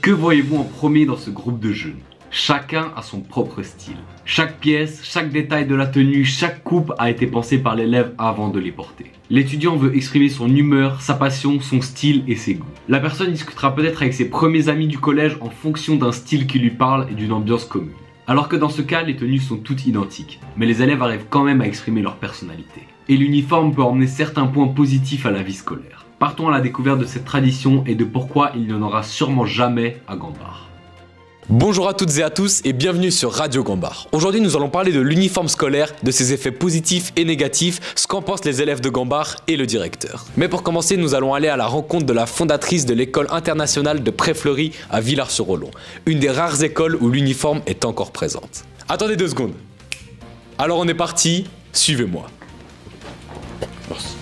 Que voyez-vous en premier dans ce groupe de jeunes? Chacun a son propre style. Chaque pièce, chaque détail de la tenue, chaque coupe a été pensé par l'élève avant de les porter. L'étudiant veut exprimer son humeur, sa passion, son style et ses goûts. La personne discutera peut-être avec ses premiers amis du collège en fonction d'un style qui lui parle et d'une ambiance commune. Alors que dans ce cas, les tenues sont toutes identiques, mais les élèves arrivent quand même à exprimer leur personnalité. Et l'uniforme peut emmener certains points positifs à la vie scolaire. Partons à la découverte de cette tradition et de pourquoi il n'y en aura sûrement jamais à Gambard. Bonjour à toutes et à tous et bienvenue sur Radio Gambard. Aujourd'hui nous allons parler de l'uniforme scolaire, de ses effets positifs et négatifs, ce qu'en pensent les élèves de Gambard et le directeur. Mais pour commencer, nous allons aller à la rencontre de la fondatrice de l'école internationale de Pré-Fleury à Villars-sur-Olon, une des rares écoles où l'uniforme est encore présente. Attendez 2 secondes. Alors on est parti, suivez-moi. Merci.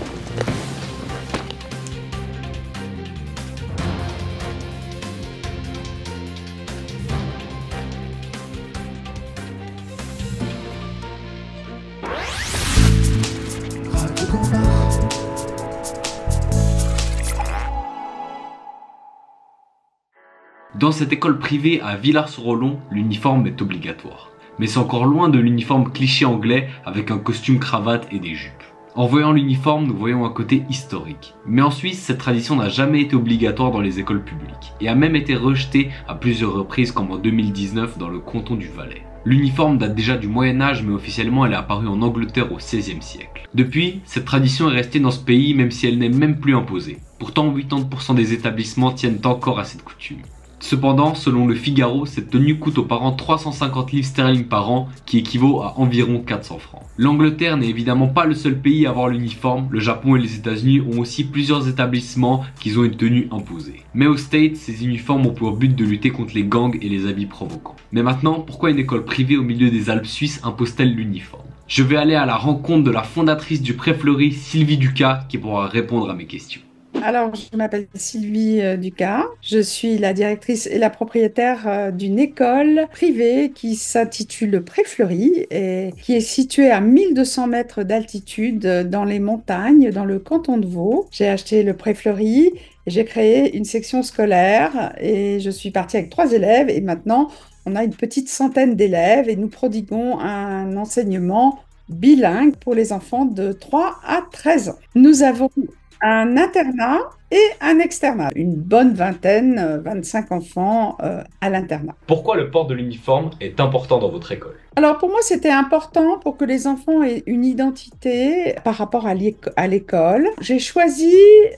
Dans cette école privée à Villars-sur-Olon, l'uniforme est obligatoire. Mais c'est encore loin de l'uniforme cliché anglais avec un costume cravate et des jupes. En voyant l'uniforme, nous voyons un côté historique. Mais en Suisse, cette tradition n'a jamais été obligatoire dans les écoles publiques et a même été rejetée à plusieurs reprises comme en 2019 dans le canton du Valais. L'uniforme date déjà du Moyen-Âge mais officiellement elle est apparue en Angleterre au XVIe siècle. Depuis, cette tradition est restée dans ce pays même si elle n'est même plus imposée. Pourtant, 80% des établissements tiennent encore à cette coutume. Cependant, selon le Figaro, cette tenue coûte aux parents 350 livres sterling par an, qui équivaut à environ 400 francs. L'Angleterre n'est évidemment pas le seul pays à avoir l'uniforme, le Japon et les États-Unis ont aussi plusieurs établissements qui ont une tenue imposée. Mais aux States, ces uniformes ont pour but de lutter contre les gangs et les habits provocants. Mais maintenant, pourquoi une école privée au milieu des Alpes suisses impose-t-elle l'uniforme? Je vais aller à la rencontre de la fondatrice du Pré-Fleury, Sylvie Ducas, qui pourra répondre à mes questions. Alors, je m'appelle Sylvie Ducas. Je suis la directrice et la propriétaire d'une école privée qui s'intitule Pré-Fleury et qui est située à 1200 mètres d'altitude dans les montagnes, dans le canton de Vaud. J'ai acheté le Pré-Fleury, j'ai créé une section scolaire et je suis partie avec 3 élèves et maintenant, on a une petite centaine d'élèves et nous prodiguons un enseignement bilingue pour les enfants de 3 à 13 ans. Nous avons un internat et un externat. Une bonne vingtaine, 25 enfants à l'internat. Pourquoi le port de l'uniforme est important dans votre école? Alors pour moi, c'était important pour que les enfants aient une identité par rapport à l'école. J'ai choisi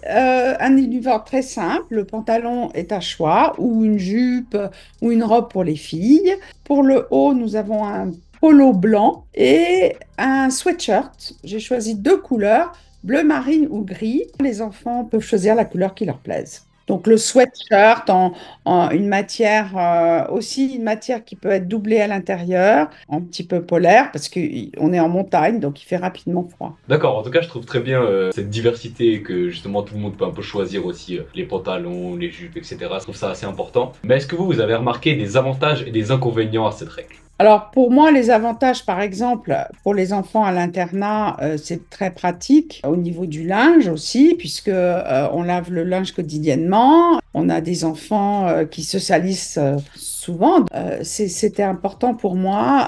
un uniforme très simple. Le pantalon est à choix, ou une jupe, ou une robe pour les filles. Pour le haut, nous avons un polo blanc et un sweatshirt. J'ai choisi 2 couleurs, bleu marine ou gris. Les enfants peuvent choisir la couleur qui leur plaise. Donc le sweatshirt en une matière, aussi une matière qui peut être doublée à l'intérieur, un petit peu polaire, parce qu'on est en montagne, donc il fait rapidement froid. D'accord, en tout cas je trouve très bien cette diversité que justement tout le monde peut un peu choisir aussi les pantalons, les jupes, etc. Je trouve ça assez important. Mais est-ce que vous avez remarqué des avantages et des inconvénients à cette règle? Alors pour moi, les avantages, par exemple, pour les enfants à l'internat, c'est très pratique au niveau du linge aussi, puisque on lave le linge quotidiennement. On a des enfants qui se salissent souvent. C'était important pour moi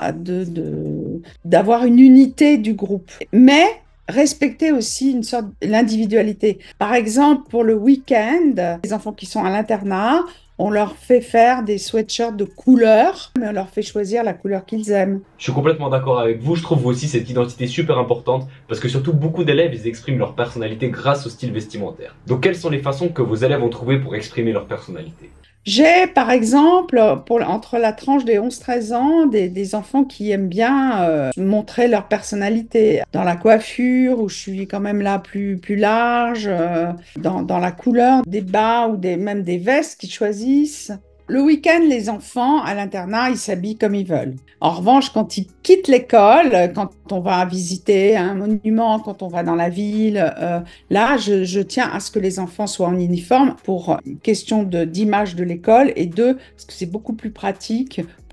d'avoir une unité du groupe. Mais respecter aussi une sorte l'individualité. Par exemple, pour le week-end, les enfants qui sont à l'internat, on leur fait faire des sweatshirts de couleur, mais on leur fait choisir la couleur qu'ils aiment. Je suis complètement d'accord avec vous, je trouve aussi cette identité super importante parce que surtout beaucoup d'élèves ils expriment leur personnalité grâce au style vestimentaire. Donc quelles sont les façons que vos élèves ont trouvées pour exprimer leur personnalité? J'ai, par exemple, entre la tranche des 11-13 ans, des enfants qui aiment bien montrer leur personnalité. Dans la coiffure, où je suis quand même là plus large, dans la couleur des bas ou même des vestes qu'ils choisissent. Le week-end, les enfants à l'internat, ils s'habillent comme ils veulent. En revanche, quand ils quittent l'école, quand on va visiter un monument, quand on va dans la ville, là, je tiens à ce que les enfants soient en uniforme pour une question d'image de l'école et parce que c'est beaucoup plus pratique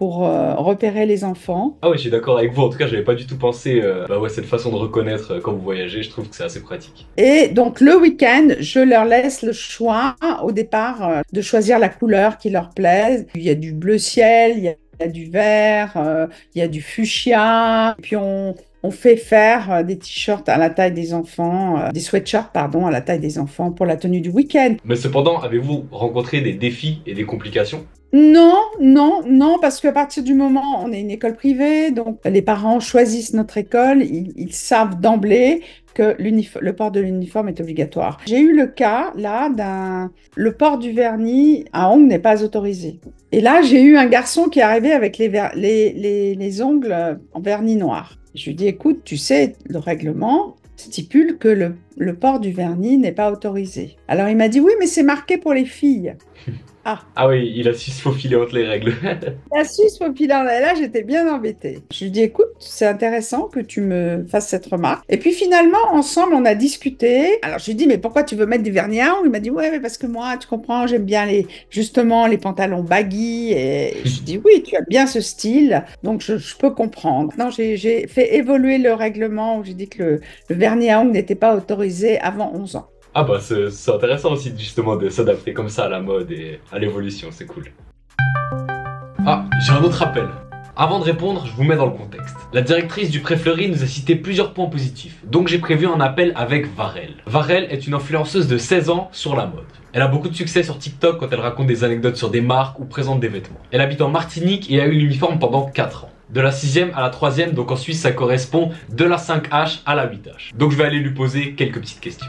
pour repérer les enfants. Ah ouais, je suis d'accord avec vous. En tout cas, j'avais pas du tout pensé cette façon de reconnaître quand vous voyagez. Je trouve que c'est assez pratique. Et donc le week-end, je leur laisse le choix au départ de choisir la couleur qui leur plaise. Il y a du bleu ciel, il y a du vert, il y a du fuchsia. Puis on fait faire des t-shirts à la taille des enfants, des sweatshirts, pardon, à la taille des enfants pour la tenue du week-end. Mais cependant, avez-vous rencontré des défis et des complications? Non, non, non, parce qu'à partir du moment où on est une école privée, donc les parents choisissent notre école, ils savent d'emblée que le port de l'uniforme est obligatoire. J'ai eu le cas, là, le port du vernis à ongles n'est pas autorisé. Et là, j'ai eu un garçon qui est arrivé avec les ongles en vernis noir. Je lui ai dit, écoute, tu sais, le règlement stipule que le port du vernis n'est pas autorisé. Alors il m'a dit, oui, mais c'est marqué pour les filles. Ah oui, il a su se faufiler entre les règles. La Suisse populaire, là, j'étais bien embêtée. Je lui dis, écoute, c'est intéressant que tu me fasses cette remarque. Et puis finalement, ensemble, on a discuté. Alors je lui dis, mais pourquoi tu veux mettre des vernis à ongles? Il m'a dit, ouais, mais parce que moi, tu comprends, j'aime bien justement les pantalons baggy. Et je lui dis, oui, tu as bien ce style, donc je peux comprendre. Non, j'ai fait évoluer le règlement où j'ai dit que le vernis à ongles n'était pas autorisé avant 11 ans. Ah bah c'est intéressant aussi justement de s'adapter comme ça à la mode et à l'évolution, c'est cool. Ah, j'ai un autre appel. Avant de répondre, je vous mets dans le contexte. La directrice du Pré-Fleury nous a cité plusieurs points positifs, donc j'ai prévu un appel avec Varel. Varel est une influenceuse de 16 ans sur la mode. Elle a beaucoup de succès sur TikTok quand elle raconte des anecdotes sur des marques ou présente des vêtements. Elle habite en Martinique et a eu l'uniforme pendant 4 ans. De la 6e à la 3e, donc en Suisse ça correspond de la 5H à la 8H. Donc je vais aller lui poser quelques petites questions.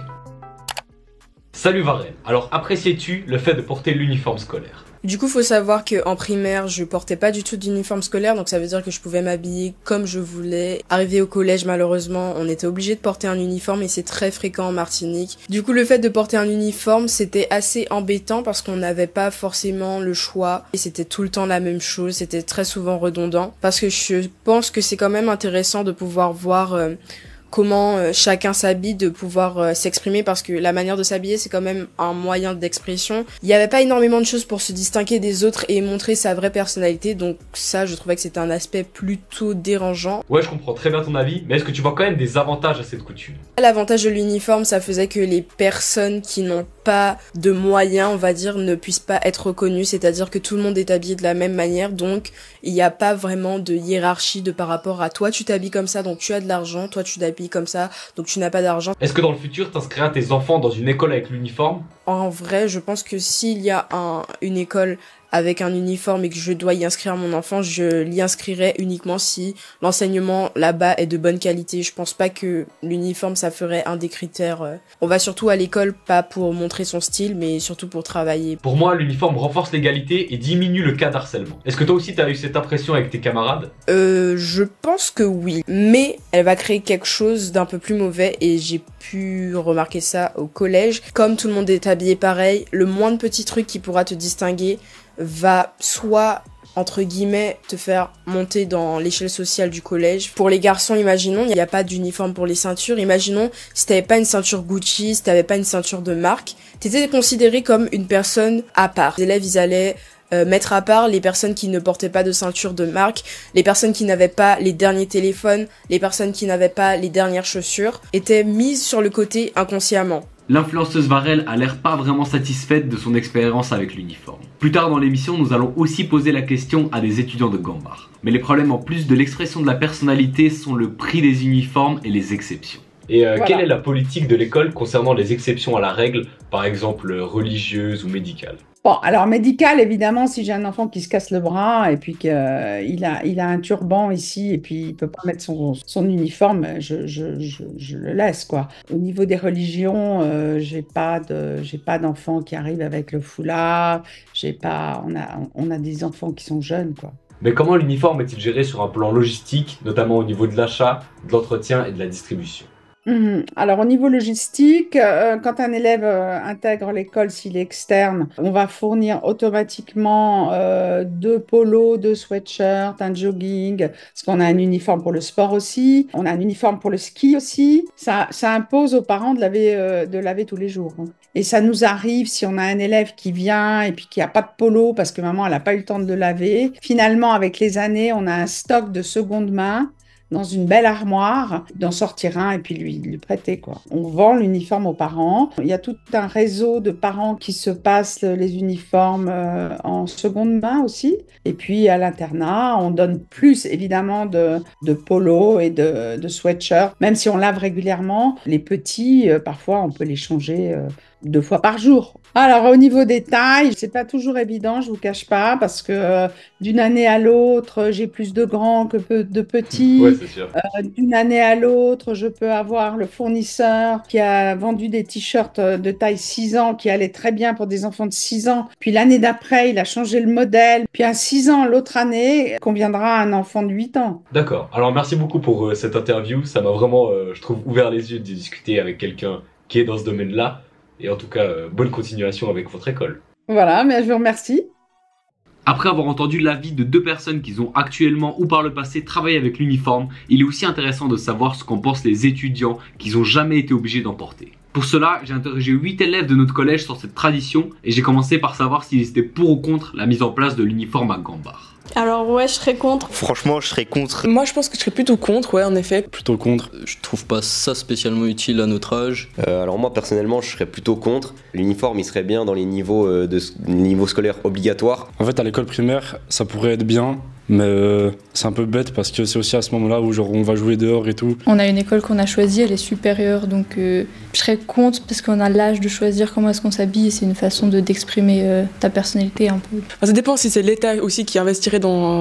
Salut Varel, alors apprécies-tu le fait de porter l'uniforme scolaire? Du coup, faut savoir qu'en primaire, je portais pas du tout d'uniforme scolaire, donc ça veut dire que je pouvais m'habiller comme je voulais. Arrivé au collège, malheureusement, on était obligé de porter un uniforme et c'est très fréquent en Martinique. Du coup, le fait de porter un uniforme, c'était assez embêtant parce qu'on n'avait pas forcément le choix et c'était tout le temps la même chose, c'était très souvent redondant parce que je pense que c'est quand même intéressant de pouvoir voir comment chacun s'habille, de pouvoir s'exprimer parce que la manière de s'habiller c'est quand même un moyen d'expression. Il n'y avait pas énormément de choses pour se distinguer des autres et montrer sa vraie personnalité, donc ça je trouvais que c'était un aspect plutôt dérangeant. Ouais, je comprends très bien ton avis, mais est-ce que tu vois quand même des avantages à cette coutume? L'avantage de l'uniforme, ça faisait que les personnes qui n'ont pas de moyens, on va dire, ne puissent pas être reconnues, c'est-à-dire que tout le monde est habillé de la même manière, donc il n'y a pas vraiment de hiérarchie de par rapport à toi tu t'habilles comme ça, donc tu as de l'argent, toi tu t'habilles comme ça, donc tu n'as pas d'argent. Est-ce que dans le futur, t'inscriras tes enfants dans une école avec l'uniforme? En vrai, je pense que s'il y a une école avec un uniforme et que je dois y inscrire mon enfant, je l'y inscrirai uniquement si l'enseignement là-bas est de bonne qualité. Je pense pas que l'uniforme, ça ferait un des critères. On va surtout à l'école, pas pour montrer son style, mais surtout pour travailler. Pour moi, l'uniforme renforce l'égalité et diminue le cas d'harcèlement. Est-ce que toi aussi, t'as eu cette impression avec tes camarades? Je pense que oui, mais elle va créer quelque chose d'un peu plus mauvais et j'ai pu remarquer ça au collège. Comme tout le monde est habillé pareil, le moindre petit truc qui pourra te distinguer va soit entre guillemets te faire monter dans l'échelle sociale du collège. Pour les garçons, imaginons, il n'y a pas d'uniforme pour les ceintures. Imaginons, si t'avais pas une ceinture Gucci, si t'avais pas une ceinture de marque, t'étais considéré comme une personne à part. Les élèves, ils allaient mettre à part les personnes qui ne portaient pas de ceinture de marque, les personnes qui n'avaient pas les derniers téléphones, les personnes qui n'avaient pas les dernières chaussures, étaient mises sur le côté inconsciemment. L'influenceuse Varel a l'air pas vraiment satisfaite de son expérience avec l'uniforme. Plus tard dans l'émission, nous allons aussi poser la question à des étudiants de Gambart. Mais les problèmes en plus de l'expression de la personnalité sont le prix des uniformes et les exceptions. Et voilà. Quelle est la politique de l'école concernant les exceptions à la règle, par exemple religieuses ou médicales? Bon, alors médical, évidemment, si j'ai un enfant qui se casse le bras et puis qu'il a un turban ici et puis il peut pas mettre son uniforme, je le laisse, quoi. Au niveau des religions, j'ai pas d'enfants qui arrivent avec le foulard, on a des enfants qui sont jeunes, quoi. Mais comment l'uniforme est-il géré sur un plan logistique, notamment au niveau de l'achat, de l'entretien et de la distribution? Alors, au niveau logistique, quand un élève intègre l'école, s'il est externe, on va fournir automatiquement deux polos, deux sweatshirts, un jogging, parce qu'on a un uniforme pour le sport aussi, on a un uniforme pour le ski aussi. Ça impose aux parents de laver tous les jours, hein. Et ça nous arrive, si on a un élève qui vient et puis qui n'a pas de polo parce que maman, elle n'a pas eu le temps de le laver. Finalement, avec les années, on a un stock de seconde main dans une belle armoire, d'en sortir un et puis lui prêter, quoi. On vend l'uniforme aux parents. Il y a tout un réseau de parents qui se passent les uniformes en seconde main aussi. Et puis à l'internat, on donne plus évidemment de polo et de sweatshirts, même si on lave régulièrement. Les petits, parfois, on peut les changer 2 fois par jour. Alors, au niveau des tailles, c'est pas toujours évident, je vous cache pas, parce que d'une année à l'autre, j'ai plus de grands que de petits. Ouais, c'est sûr. D'une année à l'autre, je peux avoir le fournisseur qui a vendu des t-shirts de taille 6 ans qui allaient très bien pour des enfants de 6 ans. Puis l'année d'après, il a changé le modèle. Puis à 6 ans, l'autre année, conviendra à un enfant de 8 ans. D'accord. Alors merci beaucoup pour cette interview. Ça m'a vraiment, je trouve, ouvert les yeux de discuter avec quelqu'un qui est dans ce domaine-là. Et en tout cas, bonne continuation avec votre école. Voilà, mais je vous remercie. Après avoir entendu l'avis de 2 personnes qui ont actuellement ou par le passé travaillé avec l'uniforme, il est aussi intéressant de savoir ce qu'en pensent les étudiants qui n'ont jamais été obligés d'en porter. Pour cela, j'ai interrogé 8 élèves de notre collège sur cette tradition et j'ai commencé par savoir s'ils étaient pour ou contre la mise en place de l'uniforme à Gambart. Alors ouais, je serais contre. Franchement, je serais contre. Moi, je pense que je serais plutôt contre, ouais, en effet. Plutôt contre. Je trouve pas ça spécialement utile à notre âge. Alors moi, personnellement, je serais plutôt contre. L'uniforme, il serait bien dans les niveaux, niveaux scolaires obligatoires. En fait, à l'école primaire, ça pourrait être bien, mais c'est un peu bête parce que c'est aussi à ce moment-là où genre, on va jouer dehors et tout. On a une école qu'on a choisie, elle est supérieure, donc je serais contre parce qu'on a l'âge de choisir comment est-ce qu'on s'habille et c'est une façon d'exprimer ta personnalité un peu. Enfin, ça dépend si c'est l'État aussi qui investirait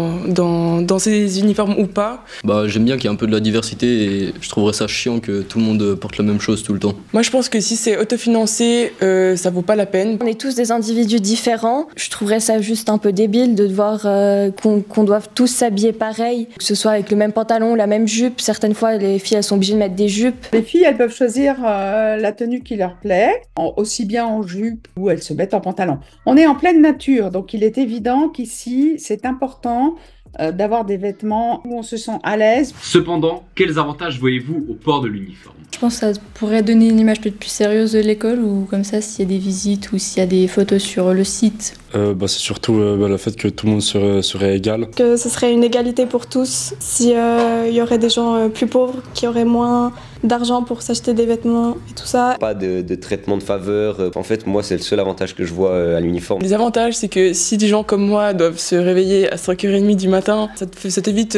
dans ces uniformes ou pas. Bah, j'aime bien qu'il y ait un peu de la diversité et je trouverais ça chiant que tout le monde porte la même chose tout le temps. Moi, je pense que si c'est autofinancé, ça vaut pas la peine. On est tous des individus différents. Je trouverais ça juste un peu débile de devoir qu'on doive tous s'habiller pareil, que ce soit avec le même pantalon, la même jupe. Certaines fois, les filles, elles sont obligées de mettre des jupes. Les filles, elles peuvent choisir la tenue qui leur plaît, aussi bien en jupe ou elles se mettent en pantalon. On est en pleine nature, donc il est évident qu'ici, c'est important d'avoir des vêtements où on se sent à l'aise. Cependant, quels avantages voyez-vous au port de l'uniforme ? Je pense que ça pourrait donner une image peut-être plus sérieuse de l'école ou comme ça, s'il y a des visites ou s'il y a des photos sur le site. C'est surtout le fait que tout le monde serait égal. Que ce serait une égalité pour tous. S'il y aurait des gens plus pauvres qui auraient moins d'argent pour s'acheter des vêtements et tout ça. Pas de traitement de faveur. En fait, moi, c'est le seul avantage que je vois à l'uniforme. Les avantages, c'est que si des gens comme moi doivent se réveiller à 5h30 du matin, ça t'évite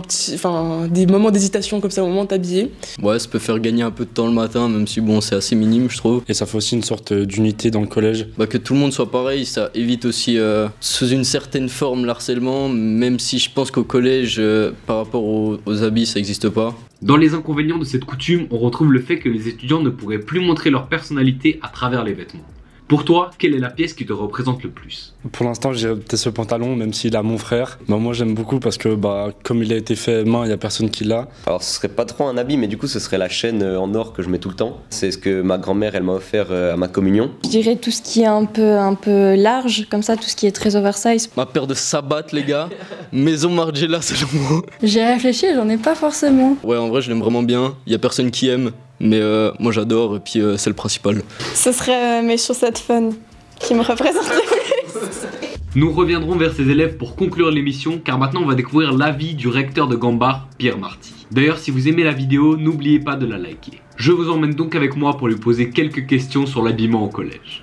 des moments d'hésitation comme ça au moment de t'habiller. Ouais, ça peut faire gagner un peu de temps le matin, même si bon, c'est assez minime, je trouve. Et ça fait aussi une sorte d'unité dans le collège. Bah, que tout le monde soit pareil, ça évite aussi sous une certaine forme l'harcèlement, même si je pense qu'au collège, par rapport aux habits, ça n'existe pas. Dans les inconvénients de cette coutume, on retrouve le fait que les étudiants ne pourraient plus montrer leur personnalité à travers les vêtements. Pour toi, quelle est la pièce qui te représente le plus ? Pour l'instant, j'ai peut-être ce pantalon, même s'il a mon frère. Moi, j'aime beaucoup parce que comme il a été fait main, il n'y a personne qui l'a. Alors, ce serait pas trop un habit, mais du coup, ce serait la chaîne en or que je mets tout le temps. C'est ce que ma grand-mère, elle m'a offert à ma communion. Je dirais tout ce qui est un peu large, comme ça, tout ce qui est très oversize. Ma paire de sabates, les gars. Maison Margiela, selon moi. J'ai réfléchi, j'en ai pas forcément. Ouais, en vrai, je l'aime vraiment bien. Il y a personne qui aime. Mais moi j'adore et puis c'est le principal. Ce serait mes chaussettes fun qui me représentent le plus. Nous reviendrons vers ces élèves pour conclure l'émission car maintenant on va découvrir l'avis du recteur de Gambart, Pierre Marty. D'ailleurs si vous aimez la vidéo, n'oubliez pas de la liker. Je vous emmène donc avec moi pour lui poser quelques questions sur l'habillement au collège.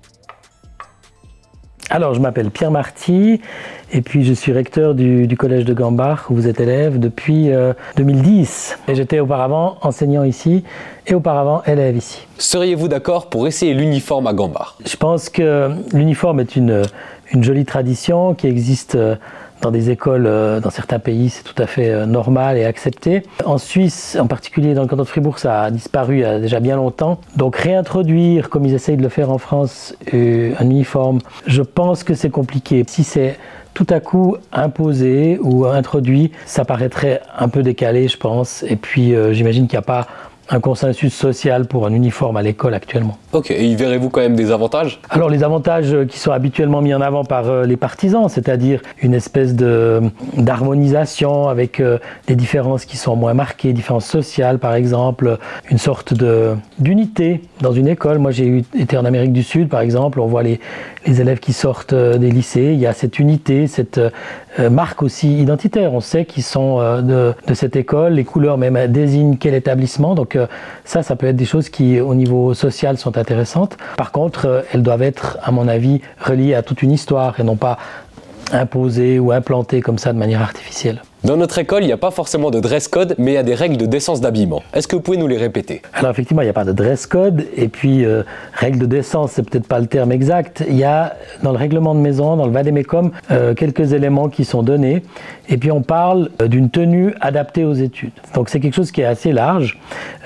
Alors, je m'appelle Pierre Marty et puis je suis recteur du collège de Gambart où vous êtes élève depuis 2010. Et j'étais auparavant enseignant ici et auparavant élève ici. Seriez-vous d'accord pour essayer l'uniforme à Gambart ? Je pense que l'uniforme est une jolie tradition qui existe dans des écoles, dans certains pays, c'est tout à fait normal et accepté. En Suisse, en particulier dans le canton de Fribourg, ça a disparu il y a déjà bien longtemps. Donc réintroduire, comme ils essayent de le faire en France, un uniforme, je pense que c'est compliqué. Si c'est tout à coup imposé ou introduit, ça paraîtrait un peu décalé, je pense. Et puis j'imagine qu'il n'y a pas un consensus social pour un uniforme à l'école actuellement. Ok, et y verrez-vous quand même des avantages? Alors les avantages qui sont habituellement mis en avant par les partisans, c'est-à-dire une espèce d'harmonisation avec des différences qui sont moins marquées, différences sociales par exemple, une sorte d'unité dans une école. Moi j'ai été en Amérique du Sud par exemple, on voit les élèves qui sortent des lycées, il y a cette unité, cette marque aussi identitaire, on sait qu'ils sont de cette école, les couleurs même désignent quel établissement, donc ça peut être des choses qui au niveau social sont intéressantes. Par contre, elles doivent être à mon avis reliées à toute une histoire et non pas imposées ou implantées comme ça de manière artificielle. Dans notre école, il n'y a pas forcément de dress code, mais il y a des règles de décence d'habillement. Est-ce que vous pouvez nous les répéter? Alors effectivement, il n'y a pas de dress code, et puis règles de décence, c'est peut-être pas le terme exact. Il y a dans le règlement de maison, dans le vade-mecum, quelques éléments qui sont donnés, et puis on parle d'une tenue adaptée aux études. Donc c'est quelque chose qui est assez large,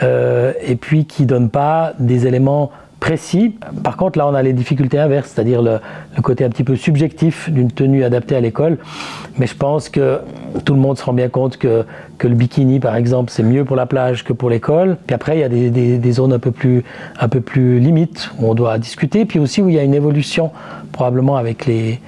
et puis qui donne pas des éléments précis. Par contre, là, on a les difficultés inverses, c'est-à-dire le côté un petit peu subjectif d'une tenue adaptée à l'école. Mais je pense que tout le monde se rend bien compte que le bikini, par exemple, c'est mieux pour la plage que pour l'école. Puis après, il y a des zones un peu plus limites où on doit discuter. Puis aussi où il y a une évolution, probablement avec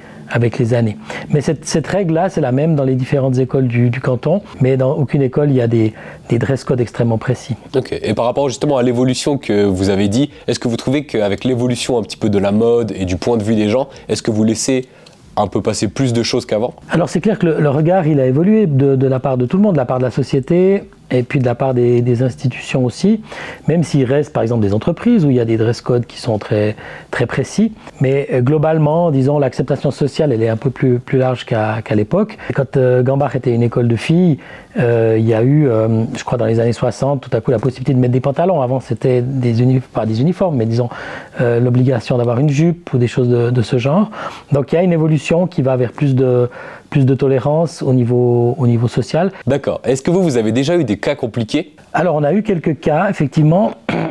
les années. Mais cette règle-là, c'est la même dans les différentes écoles du canton, mais dans aucune école, il y a des dress codes extrêmement précis. Ok, et par rapport justement à l'évolution que vous avez dit, est-ce que vous trouvez qu'avec l'évolution un petit peu de la mode et du point de vue des gens, est-ce que vous laissez un peu passer plus de choses qu'avant? Alors c'est clair que le regard, il a évolué de la part de tout le monde, de la part de la société, et puis de la part des institutions aussi, même s'il reste par exemple des entreprises où il y a des dress codes qui sont très, très précis. Mais globalement, disons, l'acceptation sociale, elle est un peu plus large qu'à l'époque. Quand Gambach était une école de filles, il y a eu, je crois dans les années 60, tout à coup la possibilité de mettre des pantalons. Avant c'était pas des uniformes, mais disons l'obligation d'avoir une jupe ou des choses de ce genre. Donc il y a une évolution qui va vers plus de tolérance au niveau social. D'accord. Est-ce que vous avez déjà eu des cas compliqués? Alors on a eu quelques cas, effectivement,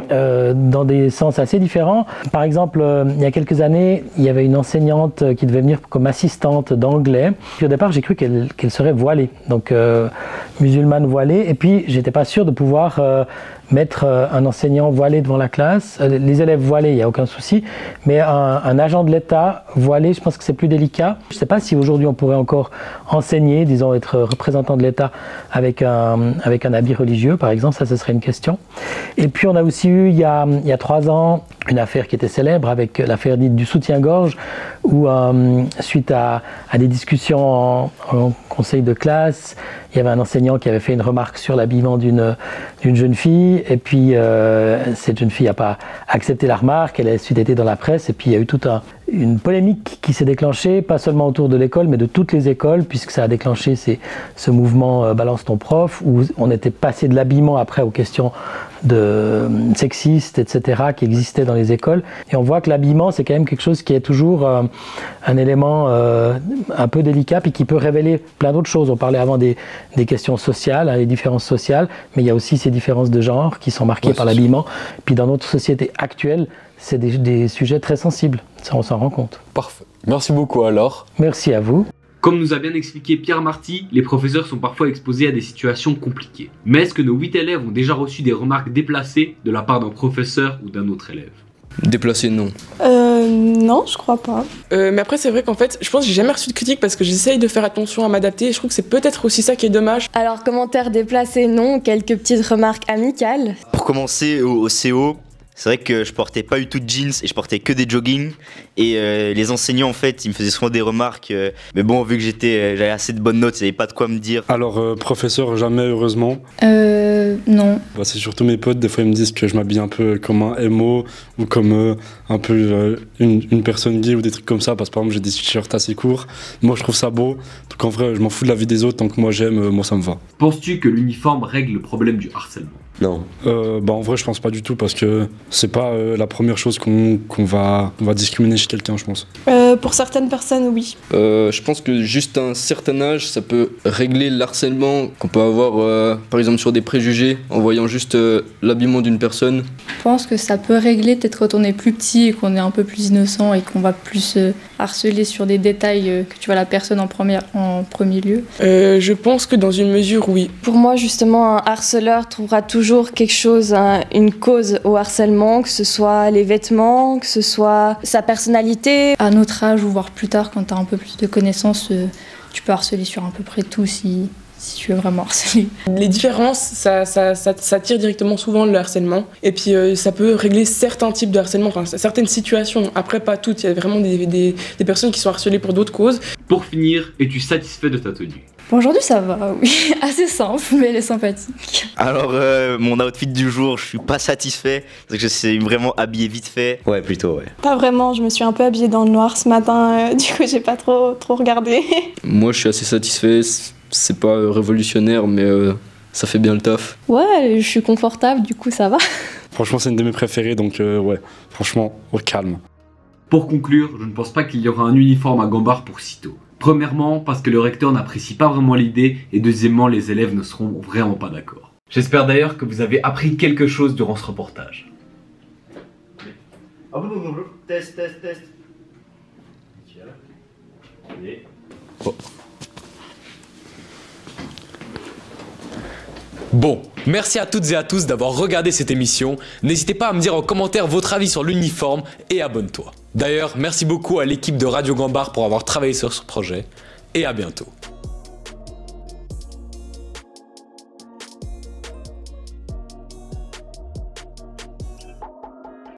dans des sens assez différents. Par exemple, il y a quelques années, il y avait une enseignante qui devait venir comme assistante d'anglais. Puis au départ, j'ai cru qu'elle serait voilée, donc musulmane voilée. Et puis, j'étais pas sûr de pouvoir mettre un enseignant voilé devant la classe. Les élèves voilés, il n'y a aucun souci. Mais un agent de l'État voilé, je pense que c'est plus délicat. Je ne sais pas si aujourd'hui on pourrait encore enseigner, disons être représentant de l'État avec un habit religieux, par exemple. Ça, ce serait une question. Et puis on a aussi eu, il y a 3 ans, une affaire qui était célèbre avec l'affaire dite du soutien-gorge, où suite à des discussions en conseil de classe, il y avait un enseignant qui avait fait une remarque sur l'habillement d'une jeune fille, et puis cette jeune fille n'a pas accepté la remarque, elle a ensuite été dans la presse, et puis il y a eu toute une polémique qui s'est déclenchée, pas seulement autour de l'école, mais de toutes les écoles, puisque ça a déclenché ce mouvement Balance ton prof, où on était passé de l'habillement après aux questions sexistes, etc., qui existaient dans les écoles. Et on voit que l'habillement, c'est quand même quelque chose qui est toujours un élément un peu délicat, puis qui peut révéler plein d'autres choses. On parlait avant des questions sociales, les différences sociales, mais il y a aussi ces différences de genre qui sont marquées par l'habillement. Puis dans notre société actuelle, c'est des sujets très sensibles, ça on s'en rend compte. Parfait. Merci beaucoup alors. Merci à vous. Comme nous a bien expliqué Pierre Marty, les professeurs sont parfois exposés à des situations compliquées. Mais est-ce que nos 8 élèves ont déjà reçu des remarques déplacées de la part d'un professeur ou d'un autre élève? Déplacé, non. Non, je crois pas. Mais après, c'est vrai qu'en fait, je pense que j'ai jamais reçu de critique parce que j'essaye de faire attention à m'adapter et je trouve que c'est peut-être aussi ça qui est dommage. Alors, commentaires déplacés, non. Quelques petites remarques amicales. Pour commencer, au CO, c'est vrai que je portais pas du tout de jeans et je portais que des joggings. Et les enseignants, en fait, ils me faisaient souvent des remarques. Mais bon, vu que j'avais assez de bonnes notes, ils n'avaient pas de quoi me dire. Alors, professeur, jamais, heureusement. Non. Bah, c'est surtout mes potes, des fois ils me disent que je m'habille un peu comme un MO ou comme un peu une personne gay ou des trucs comme ça, parce que par exemple j'ai des t-shirts assez courts. Moi je trouve ça beau, donc en vrai je m'en fous de la vie des autres, tant que moi j'aime, moi ça me va. Penses-tu que l'uniforme règle le problème du harcèlement? Non. Bah en vrai je pense pas du tout, parce que c'est pas la première chose qu'on va discriminer chez quelqu'un, je pense. Pour certaines personnes, oui. Je pense que juste à un certain âge, ça peut régler le harcèlement qu'on peut avoir, par exemple, sur des préjugés, en voyant juste l'habillement d'une personne. Je pense que ça peut régler peut-être quand on est plus petit et qu'on est un peu plus innocent et qu'on va plus harceler sur des détails que tu vois la personne en premier lieu? Je pense que dans une mesure, oui. Pour moi, justement, un harceleur trouvera toujours quelque chose, une cause au harcèlement, que ce soit les vêtements, que ce soit sa personnalité. À notre âge ou voire plus tard, quand tu as un peu plus de connaissances, tu peux harceler sur à peu près tout si tu veux vraiment harceler. Les différences, ça tire directement souvent le harcèlement. Et puis ça peut régler certains types de harcèlement, enfin certaines situations. Après, pas toutes, il y a vraiment des personnes qui sont harcelées pour d'autres causes. Pour finir, es-tu satisfait de ta tenue? Bon, aujourd'hui ça va, oui. Assez simple, mais elle est sympathique. Alors, mon outfit du jour, je suis pas satisfait. Parce que je suis vraiment habillé vite fait. Ouais, plutôt, ouais. Pas vraiment, je me suis un peu habillée dans le noir ce matin, du coup j'ai pas trop regardé. Moi je suis assez satisfait, c'est pas révolutionnaire mais ça fait bien le taf. Ouais, je suis confortable, du coup ça va. Franchement, c'est une de mes préférées, donc ouais, franchement, au calme. Pour conclure, je ne pense pas qu'il y aura un uniforme à Gambard pour sitôt. Premièrement, parce que le recteur n'apprécie pas vraiment l'idée, et deuxièmement, les élèves ne seront vraiment pas d'accord. J'espère d'ailleurs que vous avez appris quelque chose durant ce reportage. Test. Oh. Bon, merci à toutes et à tous d'avoir regardé cette émission. N'hésitez pas à me dire en commentaire votre avis sur l'uniforme et abonne-toi. D'ailleurs, merci beaucoup à l'équipe de Radio Gambard pour avoir travaillé sur ce projet. Et à bientôt.